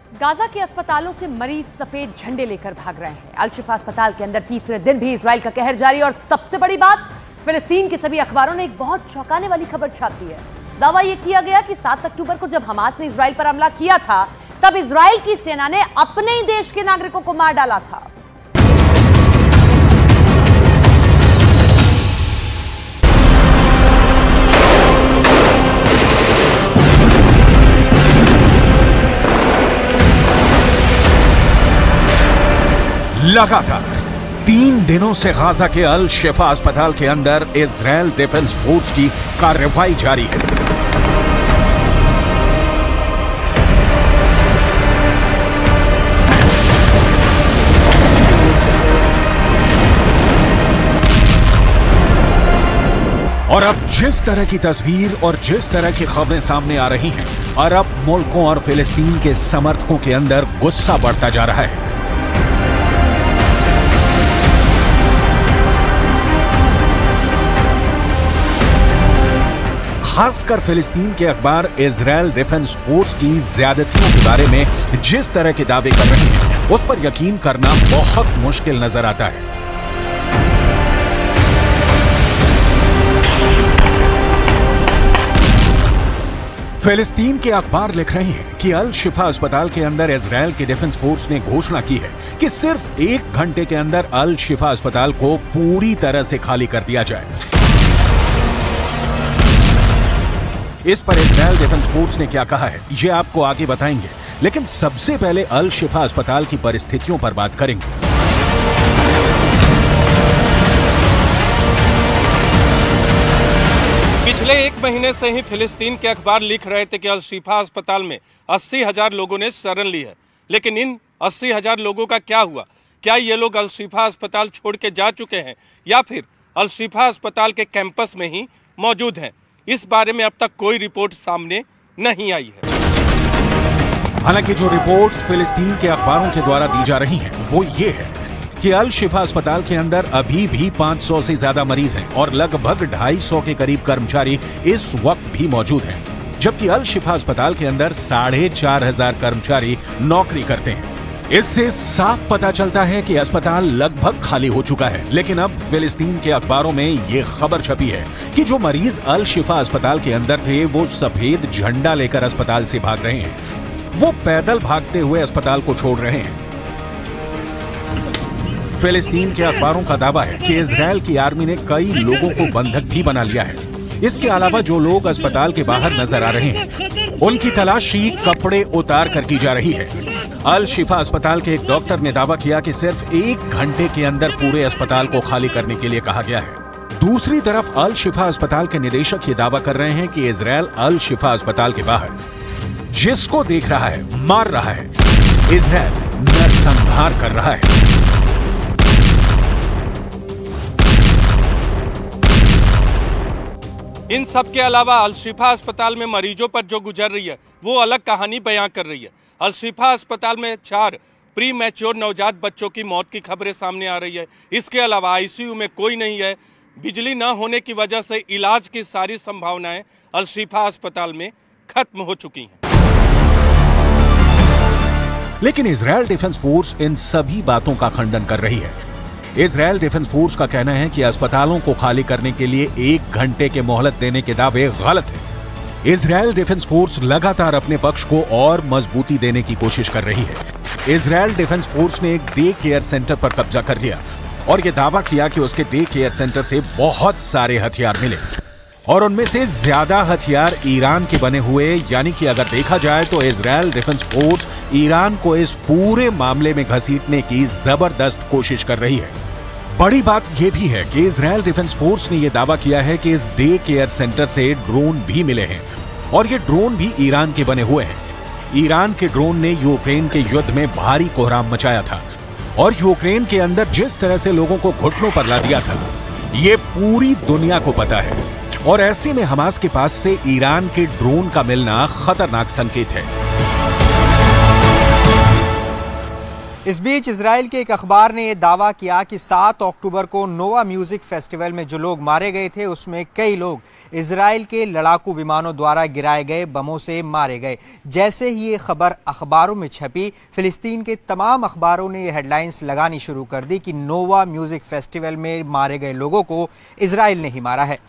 Gaza के अस्पतालों से मरीज सफेद झंडे लेकर भाग रहे हैं। अल शिफा अस्पताल के अंदर तीसरे दिन भी इजराइल का कहर जारी। और सबसे बड़ी बात, फिलिस्तीन के सभी अखबारों ने एक बहुत चौंकाने वाली खबर छापी है। दावा यह किया गया कि 7 अक्टूबर को जब हमास ने इजराइल पर हमला किया था, तब इजराइल की सेना ने अपने ही देश के नागरिकों को मार डाला था। लगातार 3 दिनों से गाजा के अल शिफा अस्पताल के अंदर इजराइल डिफेंस फोर्स की कार्रवाई जारी है। और अब जिस तरह की तस्वीर और जिस तरह की खबरें सामने आ रही हैं, अरब मुल्कों और फिलिस्तीन के समर्थकों के अंदर गुस्सा बढ़ता जा रहा है। खासकर फिलिस्तीन के अखबार इजराइल डिफेंस फोर्स की ज्यादतियों के बारे में जिस तरह के दावे कर रहे हैं, उस पर यकीन करना बहुत मुश्किल नजर आता है। फिलिस्तीन के अखबार लिख रहे हैं कि अल शिफा अस्पताल के अंदर इजराइल के डिफेंस फोर्स ने घोषणा की है कि सिर्फ 1 घंटे के अंदर अल शिफा अस्पताल को पूरी तरह से खाली कर दिया जाए। इस पर इजराइल डिफेंस फोर्स ने क्या कहा है, ये आपको आगे बताएंगे, लेकिन सबसे पहले अल शिफा अस्पताल की परिस्थितियों पर बात करेंगे। पिछले 1 महीने से ही फिलिस्तीन के अखबार लिख रहे थे कि अल शिफा अस्पताल में 80,000 लोगों ने शरण ली है, लेकिन इन 80,000 लोगों का क्या हुआ? क्या ये लोग अल शिफा अस्पताल छोड़ के जा चुके हैं या फिर अल शिफा अस्पताल के कैंपस में ही मौजूद हैं? इस बारे में अब तक कोई रिपोर्ट सामने नहीं आई है। हालांकि जो रिपोर्ट्स फिलिस्तीन के अखबारों के द्वारा दी जा रही हैं, वो ये है कि अल शिफा अस्पताल के अंदर अभी भी 500 से ज्यादा मरीज हैं और लगभग 250 के करीब कर्मचारी इस वक्त भी मौजूद हैं, जबकि अल शिफा अस्पताल के अंदर 4,500 कर्मचारी नौकरी करते हैं। इससे साफ पता चलता है कि अस्पताल लगभग खाली हो चुका है। लेकिन अब फिलिस्तीन के अखबारों में यह खबर छपी है कि जो मरीज अल शिफा अस्पताल के अंदर थे, वो सफेद झंडा लेकर अस्पताल से भाग रहे हैं। वो पैदल भागते हुए अस्पताल को छोड़ रहे हैं। फिलिस्तीन के अखबारों का दावा है कि इजराइल की आर्मी ने कई लोगों को बंधक भी बना लिया है। इसके अलावा जो लोग अस्पताल के बाहर नजर आ रहे हैं, उनकी तलाशी कपड़े उतार कर की जा रही है। अल शिफा अस्पताल के एक डॉक्टर ने दावा किया कि सिर्फ 1 घंटे के अंदर पूरे अस्पताल को खाली करने के लिए कहा गया है। दूसरी तरफ अल शिफा अस्पताल के निदेशक ये दावा कर रहे हैं कि इजराइल अल शिफा अस्पताल के बाहर जिसको देख रहा है, मार रहा है। इजराइल नरसंहार कर रहा है। इन सब के अलावा अल शिफा अस्पताल में मरीजों पर जो गुजर रही है, वो अलग कहानी बयां कर रही है। अल शिफा अस्पताल में 4 प्री मैच्योर नवजात बच्चों की मौत की खबरें सामने आ रही है। इसके अलावा आईसीयू में कोई नहीं है। बिजली न होने की वजह से इलाज की सारी संभावनाएं अल शिफा अस्पताल में खत्म हो चुकी हैं। लेकिन इजराइल डिफेंस फोर्स इन सभी बातों का खंडन कर रही है। इजराइल डिफेंस फोर्स का कहना है कि अस्पतालों को खाली करने के लिए 1 घंटे के मोहलत देने के दावे गलत है। इजराइल डिफेंस फोर्स लगातार अपने पक्ष को और मजबूती देने की कोशिश कर रही है। इजराइल डिफेंस फोर्स ने एक डे केयर सेंटर पर कब्जा कर लिया और यह दावा किया कि उसके डे केयर सेंटर से बहुत सारे हथियार मिले और उनमें से ज्यादा हथियार ईरान के बने हुए। यानी कि अगर देखा जाए तो इजराइल डिफेंस फोर्स ईरान को इस पूरे मामले में घसीटने की जबरदस्त कोशिश कर रही है। बड़ी बात यह भी है कि इजराइल डिफेंस फोर्स ने यह दावा किया है कि इस डे केयर सेंटर से ड्रोन भी मिले हैं और ये ड्रोन भी ईरान के बने हुए हैं। ईरान के ड्रोन ने यूक्रेन के युद्ध में भारी कोहराम मचाया था और यूक्रेन के अंदर जिस तरह से लोगों को घुटनों पर ला दिया था, ये पूरी दुनिया को पता है। और ऐसे में हमास के पास से ईरान के ड्रोन का मिलना खतरनाक संकेत है। इस बीच इजराइल के एक अखबार ने यह दावा किया कि 7 अक्टूबर को नोवा म्यूजिक फेस्टिवल में जो लोग मारे गए थे उसमें कई लोग इजराइल के लड़ाकू विमानों द्वारा गिराए गए बमों से मारे गए। जैसे ही ये खबर अखबारों में छपी, फिलिस्तीन के तमाम अखबारों ने ये हेडलाइंस लगानी शुरू कर दी कि नोवा म्यूजिक फेस्टिवल में मारे गए लोगों को इजराइल ने ही मारा है।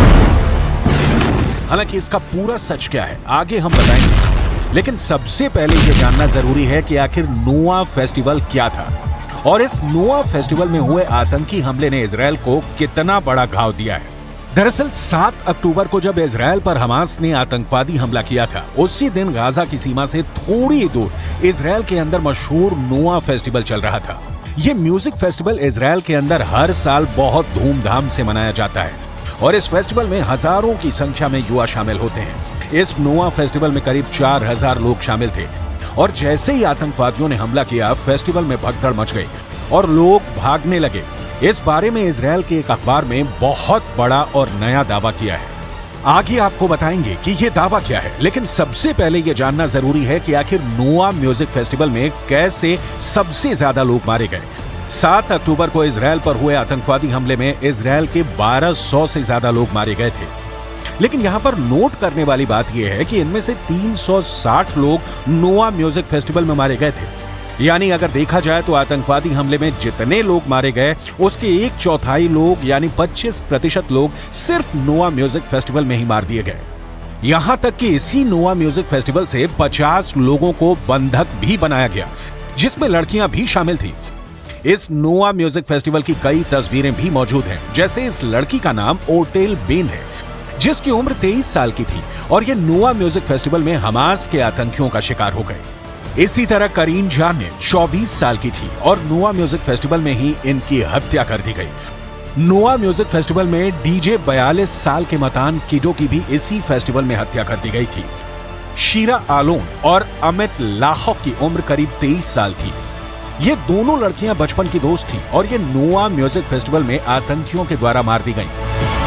हालांकि इसका पूरा सच क्या है आगे हम बताएंगे, लेकिन सबसे पहले ये जानना जरूरी है कि आखिर नोवा फेस्टिवल क्या था और इस नोवा फेस्टिवल में हुए आतंकी हमले ने इजराइल को कितना बड़ा घाव दिया है। दरअसल 7 अक्टूबर को जब इजराइल पर हमास ने आतंकवादी हमला किया था, उसी दिन गाजा की सीमा से थोड़ी दूर इजराइल के अंदर मशहूर नोवा फेस्टिवल चल रहा था। ये म्यूजिक फेस्टिवल इजराइल के अंदर हर साल बहुत धूमधाम से मनाया जाता है और इस फेस्टिवल में हजारों की संख्या में युवा शामिल होते हैं। इस नोवा फेस्टिवल में करीब 4000 लोग शामिल थे और जैसे ही आतंकवादियों ने हमला किया, फेस्टिवल में भगदड़ मच गई और लोग भागने लगे। इस बारे में इजराइल के एक अखबार में बहुत बड़ा और नया दावा किया है। आगे आपको बताएंगे कि ये दावा क्या है, लेकिन सबसे पहले ये जानना जरूरी है कि आखिर नोवा म्यूजिक फेस्टिवल में कैसे सबसे ज्यादा लोग मारे गए। 7 अक्टूबर को इजराइल पर हुए आतंकवादी हमले में इजराइल के 1200 से ज्यादा लोग मारे गए थे, लेकिन यहां पर नोट करने वाली बात यह है कि इनमें से 360 लोग नोवा म्यूजिक फेस्टिवल में मारे गए थे। यानी अगर देखा जाए तो आतंकवादी हमले में जितने लोग मारे गए उसके 1/4 लोग यानी 25% लोग सिर्फ नोवा म्यूजिक फेस्टिवल में ही मार दिए गए। यहां तक कि इसी नोवा म्यूजिक फेस्टिवल से 50 लोगों को बंधक भी बनाया गया, जिसमें लड़कियां भी शामिल थी। इस नोवा म्यूजिक फेस्टिवल की कई तस्वीरें भी मौजूद हैं, जैसे इस लड़की का नाम ओटेल बेन है जिसकी उम्र 23 साल की थी और ये नोवा म्यूजिक फेस्टिवल में हमास के आतंकियों का शिकार हो गए। इसी तरह करीन जान ने 24 साल की थी और नोवा म्यूजिक फेस्टिवल में ही इनकी हत्या कर दी गई। नोवा म्यूजिक फेस्टिवल में डीजे 42 साल के मतान किडो की भी इसी फेस्टिवल में हत्या कर दी गई थी। शीरा आलोन और अमित लाहौक की उम्र करीब 23 साल थी। ये दोनों लड़कियां बचपन की दोस्त थी और ये नोवा म्यूजिक फेस्टिवल में आतंकियों के द्वारा मार दी गई।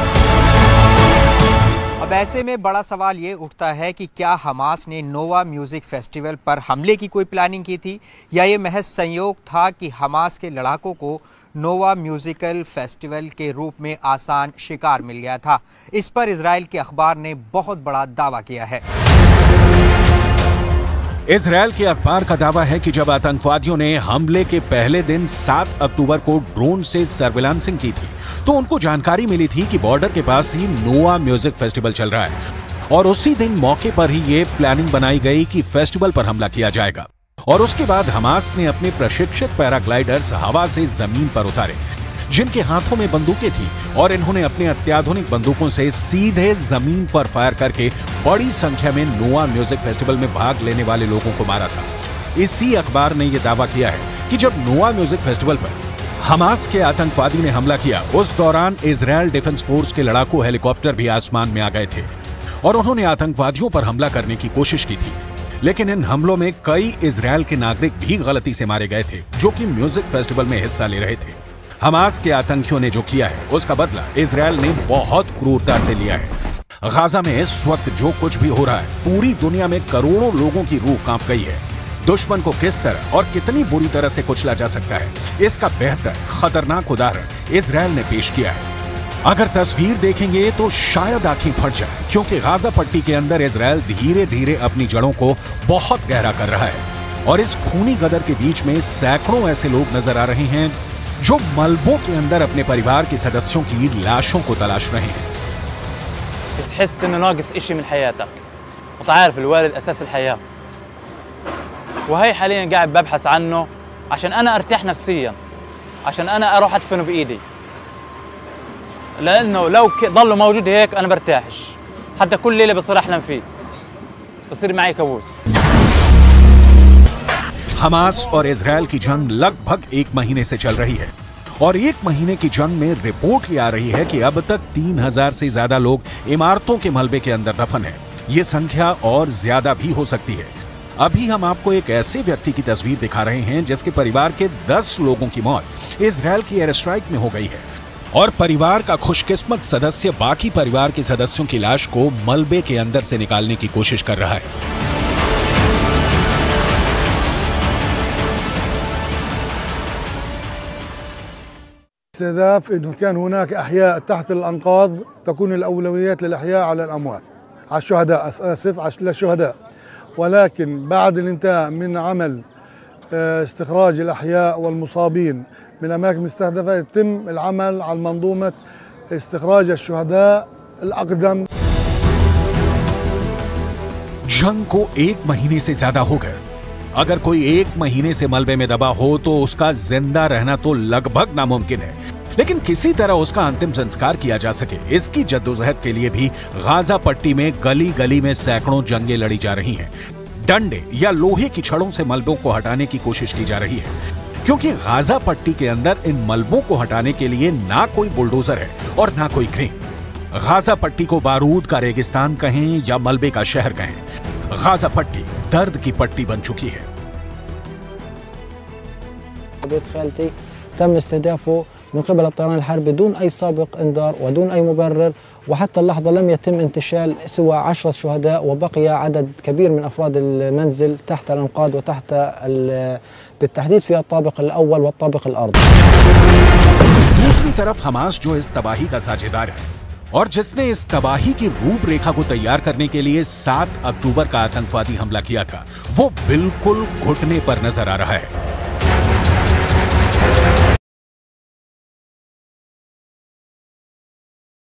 अब ऐसे में बड़ा सवाल ये उठता है कि क्या हमास ने नोवा म्यूजिक फेस्टिवल पर हमले की कोई प्लानिंग की थी या ये महज संयोग था कि हमास के लड़ाकों को नोवा म्यूजिकल फेस्टिवल के रूप में आसान शिकार मिल गया था। इस पर इजराइल के अखबार ने बहुत बड़ा दावा किया है। इजराइल के अखबार का दावा है कि जब आतंकवादियों ने हमले के पहले दिन 7 अक्टूबर को ड्रोन से सर्विलांसिंग की थी तो उनको जानकारी मिली थी कि बॉर्डर के पास ही नोवा म्यूजिक फेस्टिवल चल रहा है और उसी दिन मौके पर ही ये प्लानिंग बनाई गई कि फेस्टिवल पर हमला किया जाएगा। और उसके बाद हमास ने अपने प्रशिक्षित पैराग्लाइडर्स हवा से जमीन पर उतारे जिनके हाथों में बंदूकें थी और इन्होंने अपने अत्याधुनिक बंदूकों से सीधे जमीन पर फायर करके बड़ी संख्या में नोवा म्यूजिक फेस्टिवल में भाग लेने वाले लोगों को मारा था। इसी अखबार ने यह दावा किया है कि जब नोवा म्यूजिक फेस्टिवल पर हमास के आतंकवादी ने हमला किया, उस दौरान इजराइल डिफेंस फोर्स के लड़ाकू हेलीकॉप्टर भी आसमान में आ गए थे और उन्होंने आतंकवादियों पर हमला करने की कोशिश की थी। लेकिन इन हमलों में कई इजराइल के नागरिक भी गलती से मारे गए थे जो कि म्यूजिक फेस्टिवल में हिस्सा ले रहे थे। हमास के आतंकियों ने जो किया है उसका बदला इजराइल ने बहुत क्रूरता से लिया है। गाजा में इस वक्त जो कुछ भी हो रहा है, पूरी दुनिया में करोड़ों लोगों की रूह कांप गई है। दुश्मन को किस तरह और कितनी बुरी तरह से कुचला जा सकता है, इसका बेहतर खतरनाक उदाहरण इजराइल ने पेश किया है। अगर तस्वीर देखेंगे तो शायद आंखें फट जाए, क्योंकि गाजा पट्टी के अंदर इजराइल धीरे धीरे अपनी जड़ों को बहुत गहरा कर रहा है और इस खूनी गदर के बीच में सैकड़ों ऐसे लोग नजर आ रहे हैं जो मलबों के अंदर अपने परिवार के सदस्यों की लाशों को तलाश रहे हैं। تحس انه ناقص اشي من حياتك وانت عارف الوالد اساس الحياه وهي حاليا قاعد ببحث عنه عشان انا ارتاح نفسيا عشان انا اروح ادفنه بايدي لانه لو ضل موجود هيك انا برتاحش حتى كل ليله بصير احلم فيه بصير معي كابوس। हमास और इजराइल की जंग लगभग 1 महीने से चल रही है और 1 महीने की जंग में रिपोर्ट ये आ रही है कि अब तक 3000 से ज्यादा लोग इमारतों के मलबे के अंदर दफन है। ये संख्या और ज्यादा भी हो सकती है। अभी हम आपको एक ऐसे व्यक्ति की तस्वीर दिखा रहे हैं जिसके परिवार के 10 लोगों की मौत इजराइल की एयर स्ट्राइक में हो गई है और परिवार का खुशकिस्मत सदस्य बाकी परिवार के सदस्यों की लाश को मलबे के अंदर से निकालने की कोशिश कर रहा है। استهداف انه كان هناك احياء تحت الانقاض، تكون الاولويات للاحياء على الاموات، على الشهداء، اسف للشهداء. ولكن بعد الانتهاء من عمل استخراج الاحياء والمصابين من الاماكن المستهدفه، يتم العمل على منظومه استخراج الشهداء الاقدم. जंग को 1 महीने से ज्यादा हो गए। अगर कोई 1 महीने से मलबे में दबा हो तो उसका जिंदा रहना तो लगभग नामुमकिन है, लेकिन किसी तरह उसका अंतिम संस्कार किया जा सके, इसकी जद्दोजहद के लिए भी गाजा पट्टी में गली गली में सैकड़ों जंगें लड़ी जा रही हैं। डंडे या लोहे की छड़ों से मलबों को हटाने की कोशिश की जा रही है, क्योंकि गाजा पट्टी के अंदर इन मलबों को हटाने के लिए ना कोई बुलडोजर है और ना कोई क्रेन। गाजा पट्टी को बारूद का रेगिस्तान कहें या मलबे का शहर कहें, गाजा पट्टी दर्द की पट्टी बन चुकी है। بيت خالتي تم استهدافه من قبل الطيران الحربي بدون أي سابق إنذار ودون أي مبرر، وحتى اللحظة لم يتم انتشال سوى 10 شهداء، وبقي عدد كبير من أفراد المنزل تحت الأنقاض وتحت بالتحديد في الطابق الأول والطابق الأرضي. दूसरी तरफ हमास जो इस तबाही का साझेदार है और जिसने इस तबाही की रूपरेखा को तैयार करने के लिए 7 अक्टूबर का आतंकवादी हमला किया था, वो बिल्कुल घुटने पर नजर आ रहा है।